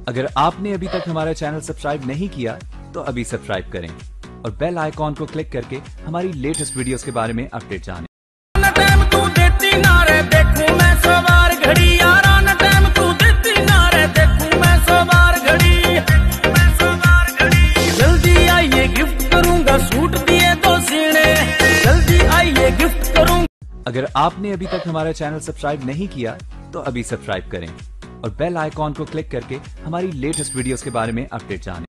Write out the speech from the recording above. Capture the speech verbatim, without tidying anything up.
अगर आपने अभी तक हमारा चैनल सब्सक्राइब नहीं किया तो अभी सब्सक्राइब करें और बेल आइकॉन को क्लिक करके हमारी लेटेस्ट वीडियोस के बारे में अपडेट जानें। जल्दी आइए गिफ्ट करूंगा सूट दिए दो सीने, जल्दी आइए गिफ्ट करूंगा। अगर आपने अभी तक हमारा चैनल सब्सक्राइब नहीं किया तो अभी सब्सक्राइब करें और बेल आइकॉन को क्लिक करके हमारी लेटेस्ट वीडियोस के बारे में अपडेट जानें।